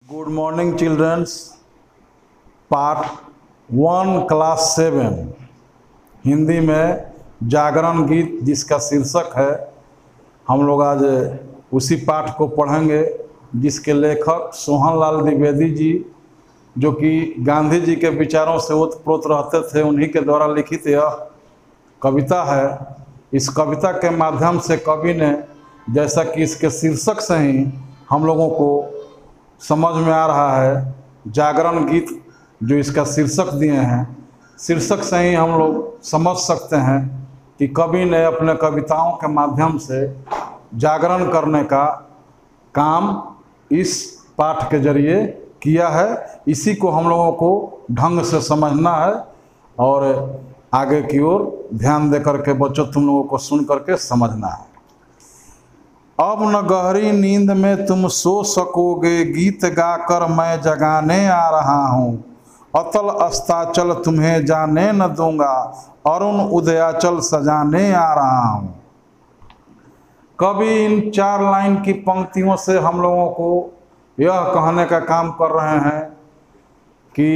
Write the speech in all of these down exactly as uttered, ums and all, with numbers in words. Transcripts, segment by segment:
Good morning childrens. Part one class seven Hindi में जागरण गीत जिसका शीर्षक है, हम लोग आज उसी पाठ को पढ़ेंगे जिसके लेखक सोहन लाल द्विवेदी जी, जो कि गांधी जी के विचारों से ओतप्रोत रहते थे, उन्हीं के द्वारा लिखित यह कविता है। इस कविता के माध्यम से कवि ने, जैसा कि इसके शीर्षक से ही हम लोगों को समझ में आ रहा है, जागरण गीत जो इसका शीर्षक दिए हैं, शीर्षक से ही हम लोग समझ सकते हैं कि कवि ने अपने कविताओं के माध्यम से जागरण करने का काम इस पाठ के जरिए किया है। इसी को हम लोगों को ढंग से समझना है और आगे की ओर ध्यान दे करके बच्चों तुम लोगों को सुन करके समझना है। अब न गहरी नींद में तुम सो सकोगे, गीत गाकर मैं जगाने आ रहा हूँ। अतल अस्ताचल तुम्हें जाने न दूंगा, अरुण उदयाचल सजाने आ रहा हूँ। कवि इन चार लाइन की पंक्तियों से हम लोगों को यह कहने का काम कर रहे हैं कि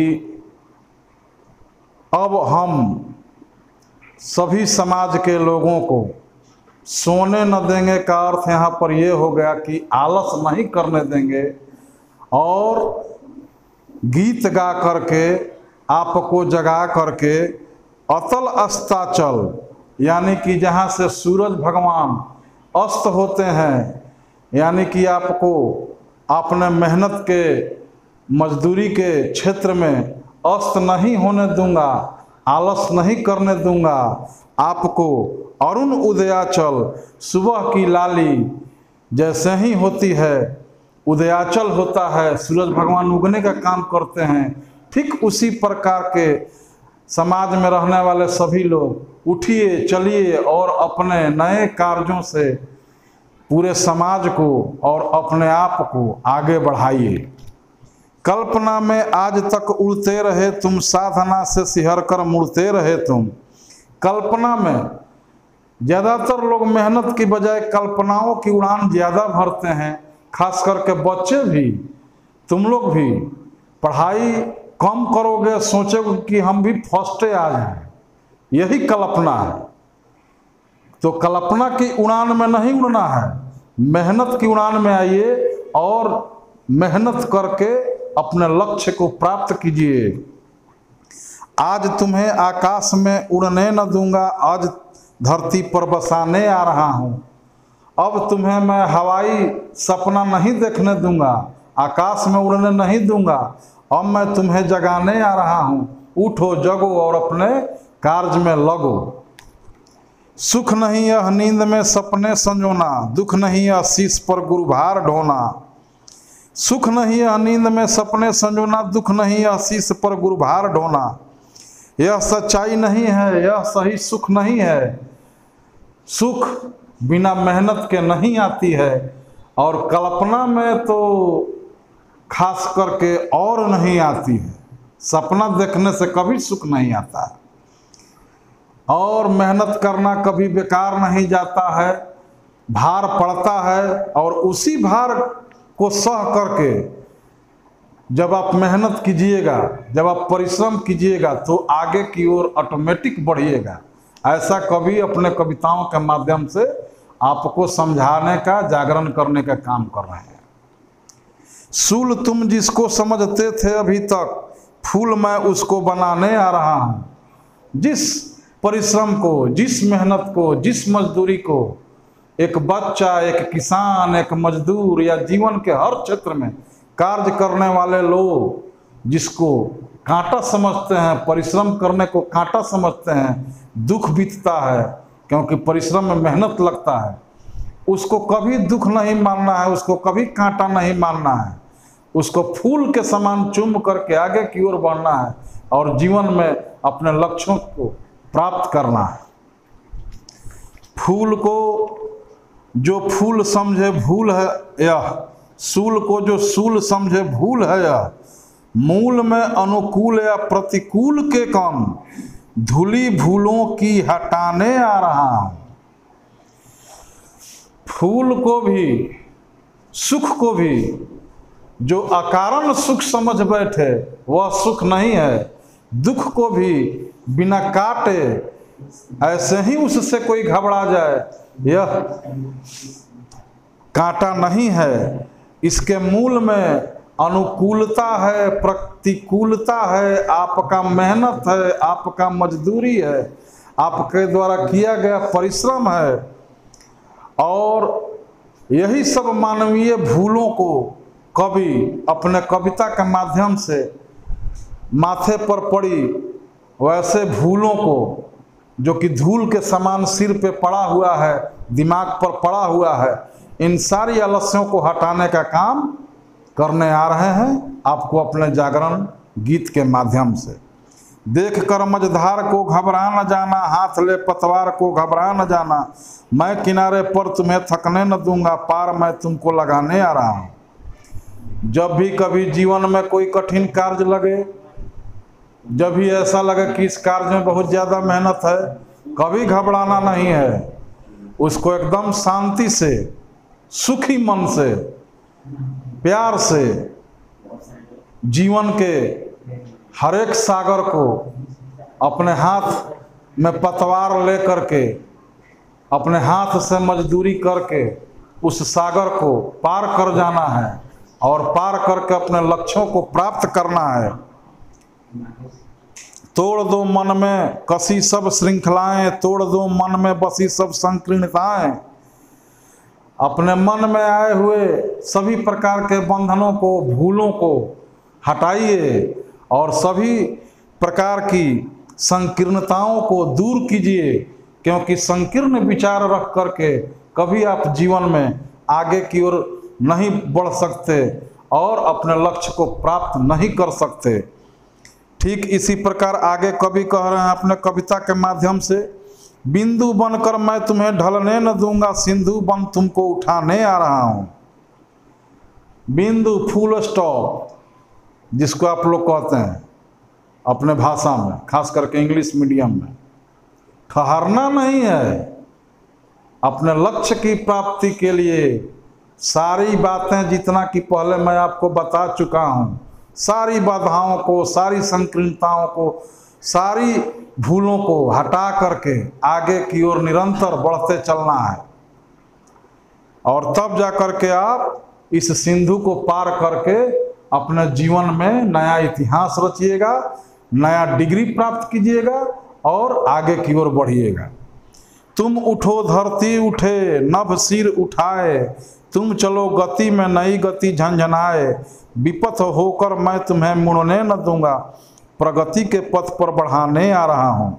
अब हम सभी समाज के लोगों को सोने न देंगे का अर्थ यहाँ पर यह हो गया कि आलस नहीं करने देंगे, और गीत गा करके आपको जगा करके अतल अस्ताचल यानी कि जहाँ से सूरज भगवान अस्त होते हैं, यानी कि आपको अपने मेहनत के मजदूरी के क्षेत्र में अस्त नहीं होने दूंगा, आलस नहीं करने दूंगा। आपको अरुण उदयाचल, सुबह की लाली जैसे ही होती है, उदयाचल होता है, सूरज भगवान उगने का काम करते हैं, ठीक उसी प्रकार के समाज में रहने वाले सभी लोग उठिए चलिए और अपने नए कार्यों से पूरे समाज को और अपने आप को आगे बढ़ाइए। कल्पना में आज तक उड़ते रहे तुम, साधना से सिहर कर मुड़ते रहे तुम। कल्पना में ज़्यादातर लोग मेहनत की बजाय कल्पनाओं की उड़ान ज़्यादा भरते हैं, खास करके बच्चे भी। तुम लोग भी पढ़ाई कम करोगे, सोचोगे कि हम भी फर्स्टे आ जाएं, यही कल्पना है। तो कल्पना की उड़ान में नहीं उड़ना है, मेहनत की उड़ान में आइए और मेहनत करके अपने लक्ष्य को प्राप्त कीजिए। आज तुम्हें आकाश में उड़ने न दूंगा, आज धरती पर बसाने आ रहा हूँ। अब तुम्हें मैं हवाई सपना नहीं देखने दूंगा, आकाश में उड़ने नहीं दूंगा, अब मैं तुम्हें जगाने आ रहा हूँ। उठो जगो और अपने कार्य में लगो। सुख नहीं यह नींद में सपने संजोना, दुख नहीं यह शीश पर गुरुभार ढोना। सुख नहीं यह नींद में सपने संजोना, दुख नहीं यह शीश पर गुरुभार ढोना। यह सच्चाई नहीं है, यह सही सुख नहीं है। सुख बिना मेहनत के नहीं आती है, और कल्पना में तो खास करके और नहीं आती है। सपना देखने से कभी सुख नहीं आता है, और मेहनत करना कभी बेकार नहीं जाता है। भार पड़ता है, और उसी भार को सह करके जब आप मेहनत कीजिएगा, जब आप परिश्रम कीजिएगा, तो आगे की ओर ऑटोमेटिक बढ़िएगा। ऐसा कवि अपने कविताओं के माध्यम से आपको समझाने का, जागरण करने का काम कर रहे हैं। सूल तुम जिसको समझते थे अभी तक, फूल मैं उसको बनाने आ रहा हूँ। जिस परिश्रम को, जिस मेहनत को, जिस मजदूरी को एक बच्चा, एक किसान, एक मजदूर या जीवन के हर क्षेत्र में कार्य करने वाले लोग जिसको कांटा समझते हैं, परिश्रम करने को कांटा समझते हैं, दुख बीतता है क्योंकि परिश्रम में मेहनत लगता है, उसको कभी दुख नहीं मानना है, उसको कभी कांटा नहीं मानना है। उसको फूल के समान चुम करके आगे की ओर बढ़ना है और जीवन में अपने लक्ष्यों को प्राप्त करना है। फूल को जो फूल समझे भूल है यह, सूल को जो सूल समझे भूल है यह। मूल में अनुकूल या प्रतिकूल के कम, धूली भूलों की हटाने आ रहा हूं। फूल को भी, सुख को भी जो अकारण सुख समझ बैठे वह सुख नहीं है। दुख को भी बिना काटे ऐसे ही उससे कोई घबरा जाए, यह कांटा नहीं है। इसके मूल में अनुकूलता है, प्रतिकूलता है, आपका मेहनत है, आपका मजदूरी है, आपके द्वारा किया गया परिश्रम है। और यही सब मानवीय भूलों को कवि अपने कविता के माध्यम से माथे पर पड़ी वैसे भूलों को, जो कि धूल के समान सिर पे पड़ा हुआ है, दिमाग पर पड़ा हुआ है, इन सारी आलस्यों को हटाने का काम करने आ रहे हैं आपको अपने जागरण गीत के माध्यम से। देख कर मझधार को घबरा न जाना, हाथ ले पतवार को घबरा न जाना, मैं किनारे पर तुम्हें थकने न दूंगा, पार मैं तुमको लगाने आ रहा हूँ। जब भी कभी जीवन में कोई कठिन कार्य लगे, जब भी ऐसा लगे कि इस कार्य में बहुत ज़्यादा मेहनत है, कभी घबराना नहीं है। उसको एकदम शांति से, सुखी मन से, प्यार से जीवन के हर एक सागर को अपने हाथ में पतवार ले करके, अपने हाथ से मजदूरी करके उस सागर को पार कर जाना है और पार करके अपने लक्ष्यों को प्राप्त करना है। तोड़ दो मन में कसी सब श्रृंखलाएं, तोड़ दो मन में बसी सब संकीर्णताएं। अपने मन में आए हुए सभी प्रकार के बंधनों को, भूलों को हटाइए और सभी प्रकार की संकीर्णताओं को दूर कीजिए, क्योंकि संकीर्ण विचार रख करके कभी आप जीवन में आगे की ओर नहीं बढ़ सकते और अपने लक्ष्य को प्राप्त नहीं कर सकते। ठीक इसी प्रकार आगे कवि कह रहे हैं अपने कविता के माध्यम से, बिंदु बनकर मैं तुम्हें ढलने न दूंगा, सिंधु बन तुमको उठाने आ रहा हूं। बिंदु, फुल स्टॉप जिसको आप लोग कहते हैं अपने भाषा में, खास करके इंग्लिश मीडियम में, ठहरना नहीं है। अपने लक्ष्य की प्राप्ति के लिए सारी बातें जितना कि पहले मैं आपको बता चुका हूं, सारी बाधाओं को, सारी संकीर्णताओं को, सारी भूलों को हटा करके आगे की ओर निरंतर बढ़ते चलना है। और तब जा करके आप इस सिंधु को पार करके अपने जीवन में नया इतिहास रचिएगा, नया डिग्री प्राप्त कीजिएगा और आगे की ओर बढ़िएगा। तुम उठो धरती उठे, नभ सिर उठाए, तुम चलो गति में नई गति झंझनाए, विपथ होकर मैं तुम्हें मुड़ने न दूंगा, प्रगति के पथ पर बढ़ाने आ रहा हूं।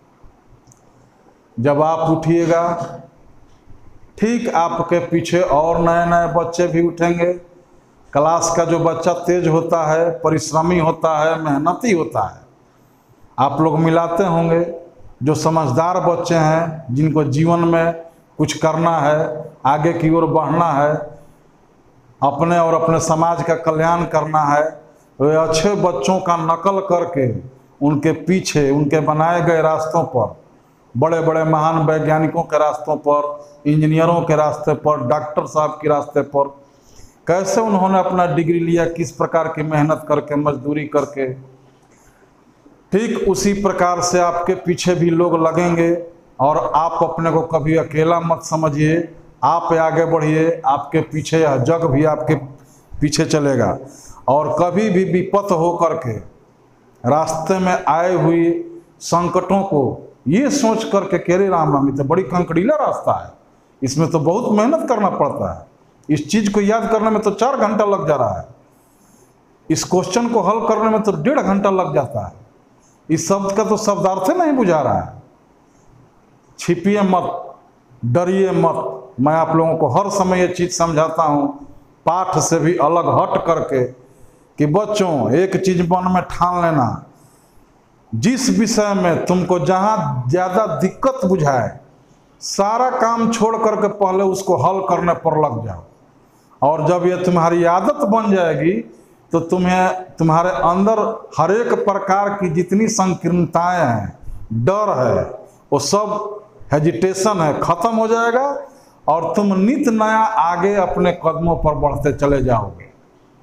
जब आप उठिएगा, ठीक आपके पीछे और नए नए बच्चे भी उठेंगे। क्लास का जो बच्चा तेज होता है, परिश्रमी होता है, मेहनती होता है, आप लोग मिलाते होंगे। जो समझदार बच्चे हैं, जिनको जीवन में कुछ करना है, आगे की ओर बढ़ना है, अपने और अपने समाज का कल्याण करना है, वे अच्छे बच्चों का नकल करके उनके पीछे, उनके बनाए गए रास्तों पर, बड़े बड़े महान वैज्ञानिकों के रास्तों पर, इंजीनियरों के रास्ते पर, डॉक्टर साहब के रास्ते पर, कैसे उन्होंने अपना डिग्री लिया, किस प्रकार की मेहनत करके, मजदूरी करके, ठीक उसी प्रकार से आपके पीछे भी लोग लगेंगे। और आप अपने को कभी अकेला मत समझिए, आप आगे बढ़िए, आपके पीछे यह जग भी आपके पीछे चलेगा। और कभी भी विपत हो करके रास्ते में आए हुई संकटों को ये सोच करके के रे राम राम, ये तो बड़ी कंकड़ीला रास्ता है, इसमें तो बहुत मेहनत करना पड़ता है, इस चीज़ को याद करने में तो चार घंटा लग जा रहा है, इस क्वेश्चन को हल करने में तो डेढ़ घंटा लग जाता है, इस शब्द का तो शब्दार्थ नहीं बुझा रहा है। छिपिए मत, डरिए मत। मैं आप लोगों को हर समय ये चीज़ समझाता हूँ, पाठ से भी अलग हट करके, कि बच्चों एक चीज़ मन में ठान लेना, जिस विषय में तुमको जहाँ ज़्यादा दिक्कत बुझाए, सारा काम छोड़ करके पहले उसको हल करने पर लग जाओ। और जब ये तुम्हारी आदत बन जाएगी तो तुम्हें, तुम्हारे अंदर हर एक प्रकार की जितनी संकीर्णताएं हैं, डर है, वो सब हेजिटेशन है, ख़त्म हो जाएगा और तुम नित नया आगे अपने कदमों पर बढ़ते चले जाओगे।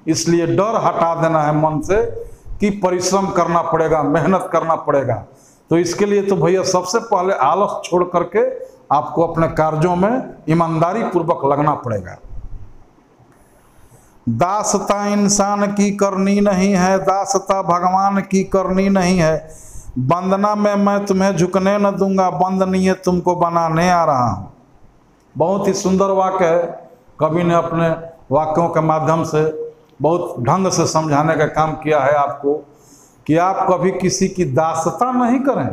इसलिए डर हटा देना है मन से कि परिश्रम करना पड़ेगा, मेहनत करना पड़ेगा। तो इसके लिए तो भैया सबसे पहले आलस छोड़ करके आपको अपने कार्यों में ईमानदारी पूर्वक लगना पड़ेगा। दासता इंसान की करनी नहीं है, दासता भगवान की करनी नहीं है। वंदना में मैं तुम्हें झुकने न दूंगा, वंदनीय तुमको बनाने आ रहा हूँ। बहुत ही सुंदर वाक्य है। कवि ने अपने वाक्यों के माध्यम से बहुत ढंग से समझाने का काम किया है आपको कि आप कभी किसी की दासता नहीं करें।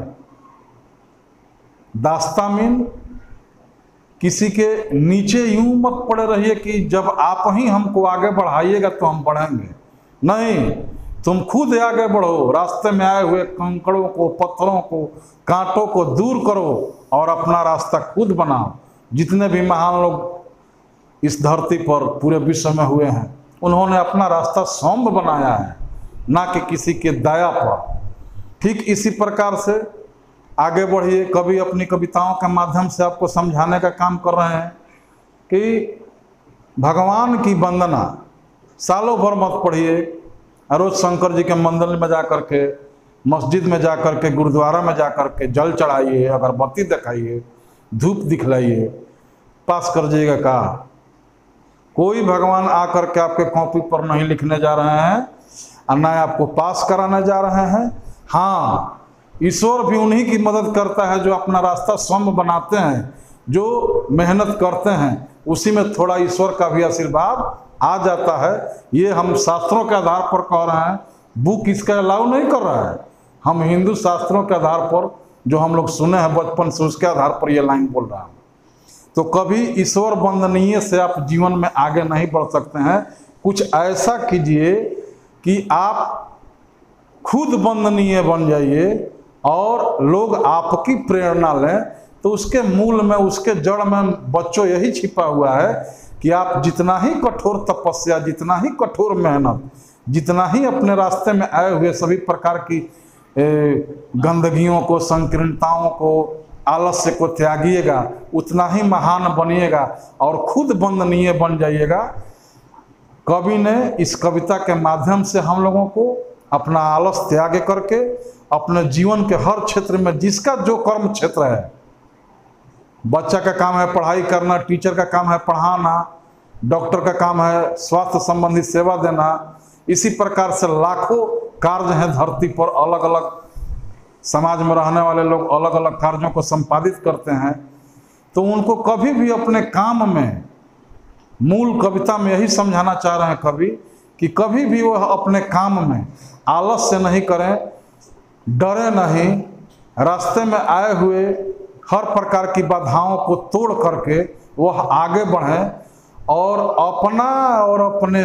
दासता मीन किसी के नीचे यूं मत पड़े रहिए कि जब आप ही हमको आगे बढ़ाइएगा तो हम बढ़ेंगे। नहीं, तुम खुद आगे बढ़ो, रास्ते में आए हुए कंकड़ों को, पत्थरों को, कांटों को दूर करो और अपना रास्ता खुद बनाओ। जितने भी महान लोग इस धरती पर पूरे विश्व में हुए हैं, उन्होंने अपना रास्ता सौम्य बनाया है, ना कि किसी के दया पर। ठीक इसी प्रकार से आगे बढ़िए। कवि अपनी कविताओं के माध्यम से आपको समझाने का काम कर रहे हैं कि भगवान की वंदना सालों भर मत पढ़िए। रोज शंकर जी के मंदिर में जा कर के, मस्जिद में जा कर के, गुरुद्वारा में जा कर के जल चढ़ाइए, अगरबत्ती दिखाइए, धूप दिखलाइए, पास कर जाइएगा का। कोई भगवान आकर के आपके कॉपी पर नहीं लिखने जा रहे हैं और न आपको पास कराने जा रहे हैं। हाँ, ईश्वर भी उन्हीं की मदद करता है जो अपना रास्ता स्वयं बनाते हैं, जो मेहनत करते हैं, उसी में थोड़ा ईश्वर का भी आशीर्वाद आ जाता है। ये हम शास्त्रों के आधार पर कह रहे हैं, बुक इसका अलाउ नहीं कर रहा है। हम हिंदू शास्त्रों के आधार पर जो हम लोग सुने हैं बचपन से, उसके आधार पर ये लाइन बोल रहा हूँ। तो कभी ईश्वर वंदनीय से आप जीवन में आगे नहीं बढ़ सकते हैं। कुछ ऐसा कीजिए कि आप खुद वंदनीय बन जाइए और लोग आपकी प्रेरणा लें। तो उसके मूल में, उसके जड़ में बच्चों यही छिपा हुआ है कि आप जितना ही कठोर तपस्या, जितना ही कठोर मेहनत, जितना ही अपने रास्ते में आए हुए सभी प्रकार की गंदगियों को, संकीर्णताओं को, आलस्य को त्यागिएगा, उतना ही महान बनिएगा और खुद वंदनीय बन जाइएगा। कवि ने इस कविता के माध्यम से हम लोगों को अपना आलस त्याग करके अपने जीवन के हर क्षेत्र में, जिसका जो कर्म क्षेत्र है, बच्चा का काम है पढ़ाई करना, टीचर का काम है पढ़ाना, डॉक्टर का काम है स्वास्थ्य संबंधी सेवा देना, इसी प्रकार से लाखों कार्य हैं धरती पर। अलग अलग समाज में रहने वाले लोग अलग अलग कार्यों को संपादित करते हैं। तो उनको कभी भी अपने काम में, मूल कविता में यही समझाना चाह रहे हैं कवि कि कभी भी वह अपने काम में आलस्य नहीं करें, डरे नहीं, रास्ते में आए हुए हर प्रकार की बाधाओं को तोड़ करके वह आगे बढ़ें और अपना और अपने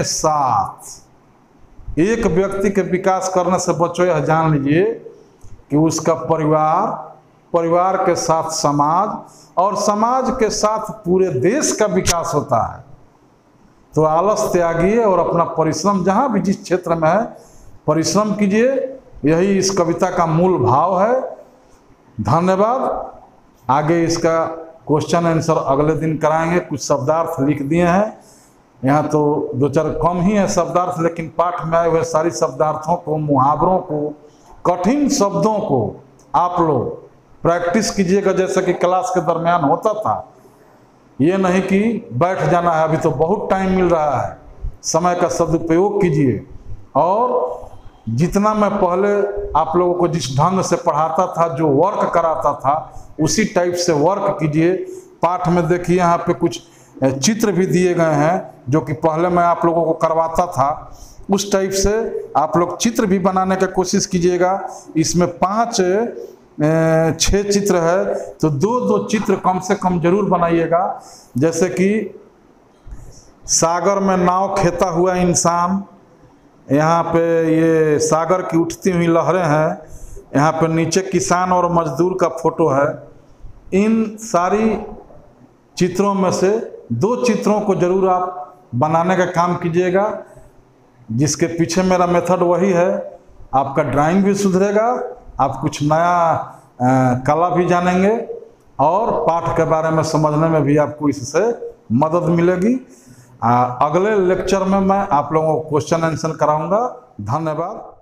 साथ एक व्यक्ति के विकास करने से बच्चों यह जान लीजिए कि उसका परिवार, परिवार के साथ समाज और समाज के साथ पूरे देश का विकास होता है। तो आलस त्यागिए और अपना परिश्रम जहाँ भी जिस क्षेत्र में है परिश्रम कीजिए। यही इस कविता का मूल भाव है। धन्यवाद। आगे इसका क्वेश्चन आंसर अगले दिन कराएंगे। कुछ शब्दार्थ लिख दिए हैं, यहाँ तो दो चार कम ही है शब्दार्थ, लेकिन पाठ में आए हुए सारी शब्दार्थों को, मुहावरों को, कठिन शब्दों को आप लोग प्रैक्टिस कीजिएगा जैसे कि क्लास के दरमियान होता था। ये नहीं कि बैठ जाना है, अभी तो बहुत टाइम मिल रहा है, समय का सदुपयोग कीजिए। और जितना मैं पहले आप लोगों को जिस ढंग से पढ़ाता था, जो वर्क कराता था, उसी टाइप से वर्क कीजिए। पाठ में देखिए यहाँ पे कुछ चित्र भी दिए गए हैं जो कि पहले मैं आप लोगों को करवाता था, उस टाइप से आप लोग चित्र भी बनाने का कोशिश कीजिएगा। इसमें पांच छः चित्र है तो दो दो चित्र कम से कम जरूर बनाइएगा। जैसे कि सागर में नाव खेता हुआ इंसान, यहाँ पे ये सागर की उठती हुई लहरें हैं, यहाँ पे नीचे किसान और मजदूर का फोटो है। इन सारी चित्रों में से दो चित्रों को जरूर आप बनाने का काम कीजिएगा, जिसके पीछे मेरा मेथड वही है। आपका ड्राइंग भी सुधरेगा, आप कुछ नया आ, कला भी जानेंगे और पाठ के बारे में समझने में भी आपको इससे मदद मिलेगी। आ, अगले लेक्चर में मैं आप लोगों को क्वेश्चन आंसर कराऊंगा। धन्यवाद।